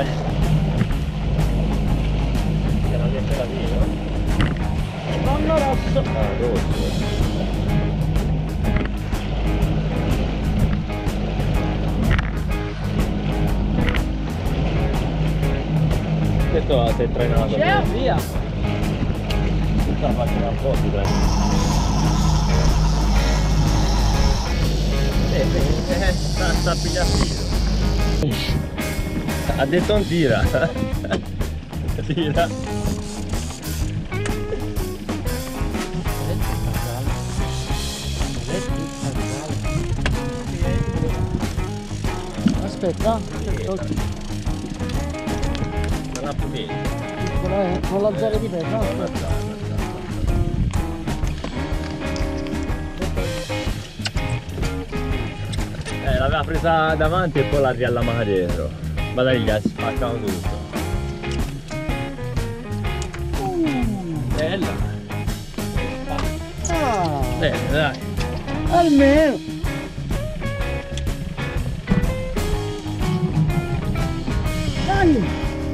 Dai. Che non è per no? Nonno rosso. Ah, rosso. Questo si è trainato. C'è via. Questa la faccio un po' di sta a pigliare filo. Ha detto un tira. Tira. Aspetta, Non ha potete. piccola con la zona di pesca. Aspetta. L'aveva presa davanti e poi l'ha riallamata dietro. Ma dai, gli ha spaccato tutto. Bella. Ah, Bene, dai. almeno. Dai.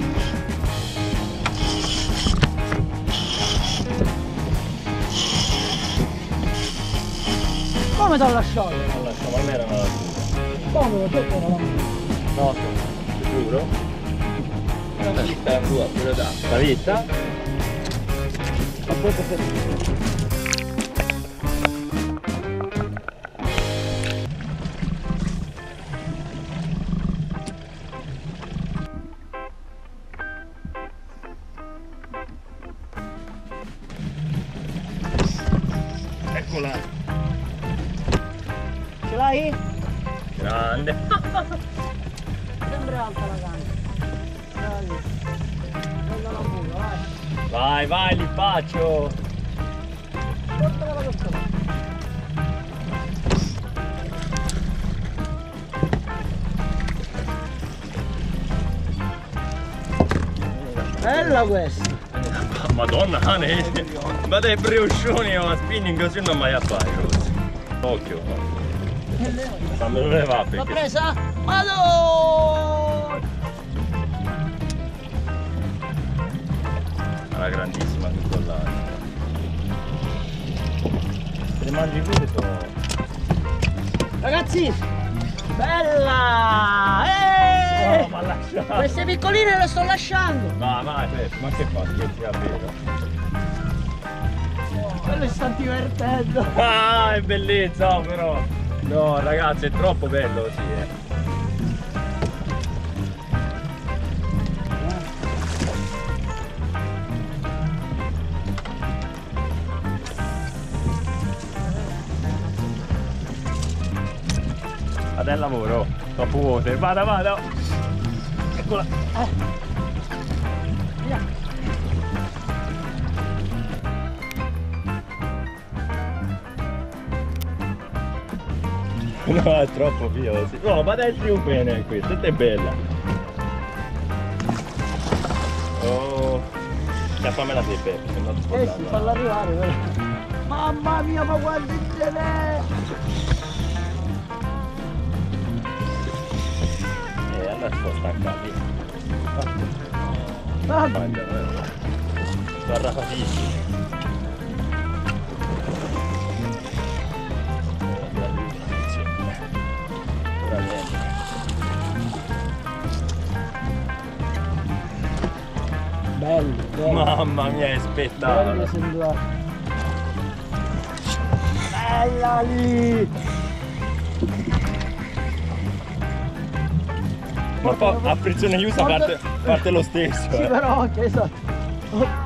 Come ti ha lasciato? Allora, ma non era una tua. Come lo detto era la mia? No, ti giuro. La vista tua, pure da. La vista? Ma questo è Eccola. Ce l'hai? Grande. Sembra alta la canna. Dai. Prenda la mula, vai. Vai, li faccio. Portala da questo lato. Bella questa. Madonna, cane. Ma dai brioscioni o a spinning così non mai a fare così. Occhio. Fammelo levare L'ho perché. presa? Madonna! Una grandissima tutto là. Se le mangi subito. Ragazzi! Bella! No, ma lascia. Queste piccoline le sto lasciando! No, ma che fa? Che sia vero? Quello sta divertendo! Ah, è bellezza però. No ragazzi, è troppo bello così, Vado al lavoro, troppo vuote, vada! Eccola! Via! No, è troppo via così. No, ma dai più bene questa è bella. Oh, chiappamela te Peppe, se no ti Sì, falla arrivare, però. Mamma mia, ma guarda il genere! Allora sto staccati. Ah, Guarda fatissimo. bello, bello. Mamma mia, è spettacolo. Bello esemplare. Bella lì! Ma poi a frizione chiusa parte lo stesso. Sì, però anche esatto.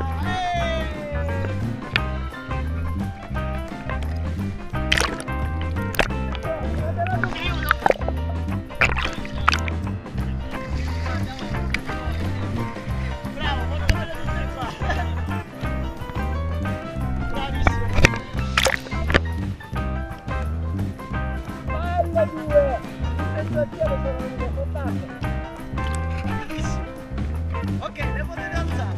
Ok, ne potete alzare.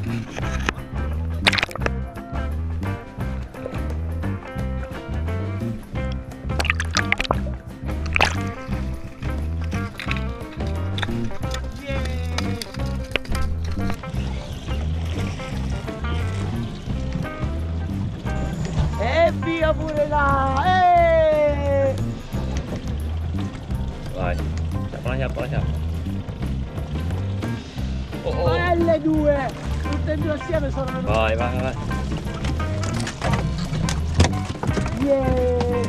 Chiappa. Oh. Belle due! Tutte e due assieme sono venute. Vai. Yeah!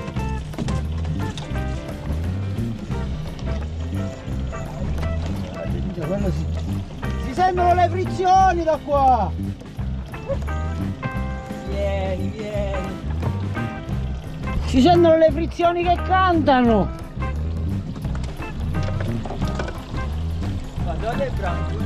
Quello sì. Si sentono le frizioni da qua! Vieni! Si sentono le frizioni che cantano! Guardate il branco,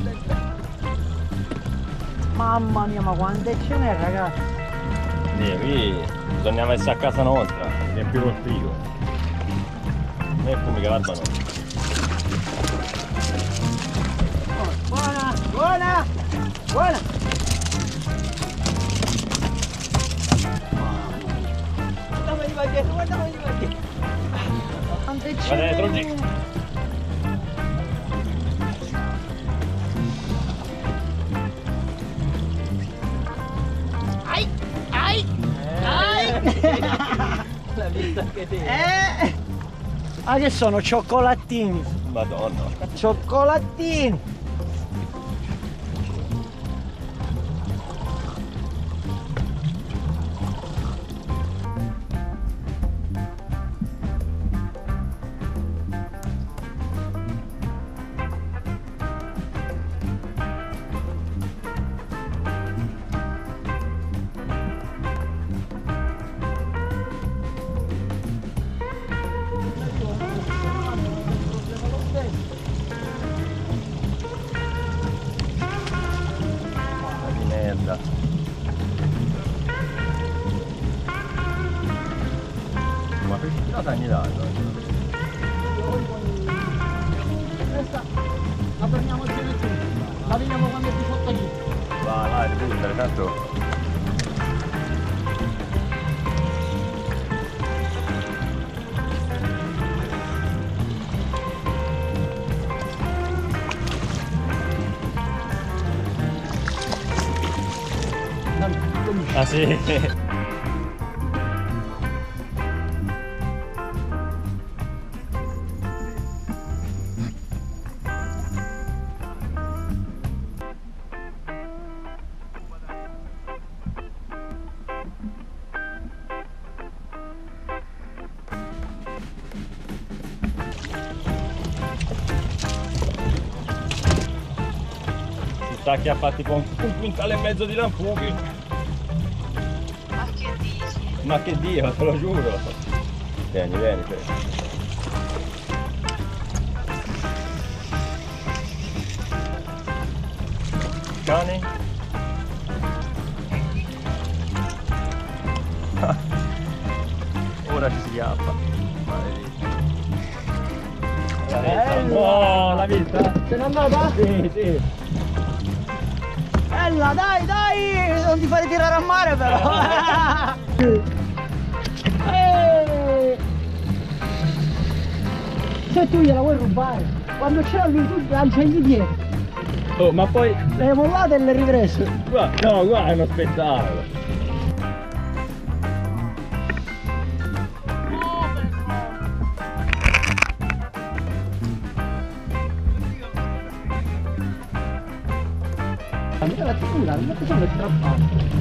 Mamma mia, ma quante ce n'è, ragazzi! Qui bisogna essere a casa nostra, riempire il frigo. E come che l'alba no. Buona! Guardami di dietro. Quante ce n'è? Dentro lì. Ai! La vista che ti... Ah, che sono cioccolatini! Madonna. Cioccolatini! Merda. Ma per che la tagli dato? Questa la prendiamo insieme tutti. La vediamo quando è 18 lì. Vai, buttare, tanto. Ah sì? Si sta che ha fatto tipo un quintale e mezzo di lampughi. Ma che Dio, te lo giuro. Vieni. Cani? Ora ci si chiappa. Oh, l'ha vista? Se n'è andata? Sì. Bella, dai! Non ti fare tirare a mare però! Se tu gliela vuoi rubare, quando c'era lui tu lanciagli dietro. Oh, ma poi... Le mollate e le riprese. Guarda, no, guarda, è uno spettacolo. La figura, non sono strappato.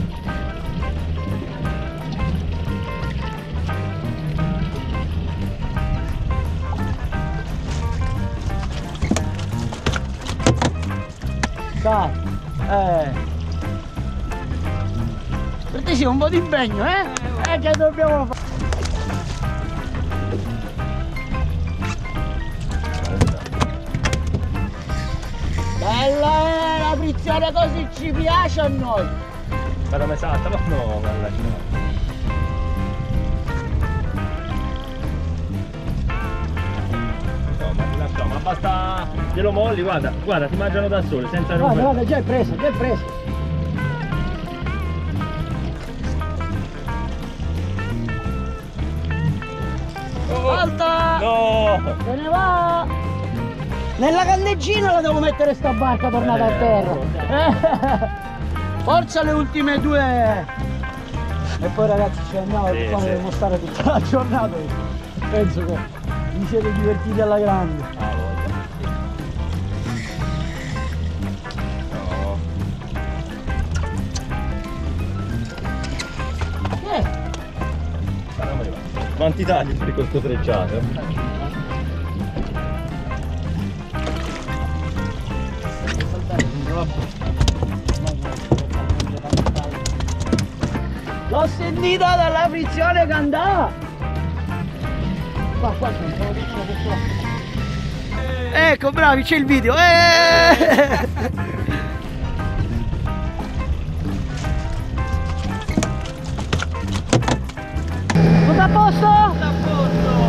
Dai, per te sì, un po' di impegno, che dobbiamo fare? Bella, la frizione così ci piace a noi. Guarda come salta, ma no, guarda. Ma basta, glielo molli, guarda, ti mangiano da sole, senza rompere. Guarda, già è preso. Alta! No! Se ne va! Nella candeggina la devo mettere sta barca tornata a terra. Forza le ultime due. E poi ragazzi ci andiamo perché qua devo stare tutta la giornata. Penso che vi siete divertiti alla grande. Quanti tagli di questo trecciato? L'ho sentita dalla frizione che andava! Ecco, bravi, c'è il video! Tutto a posto? Tutto a posto!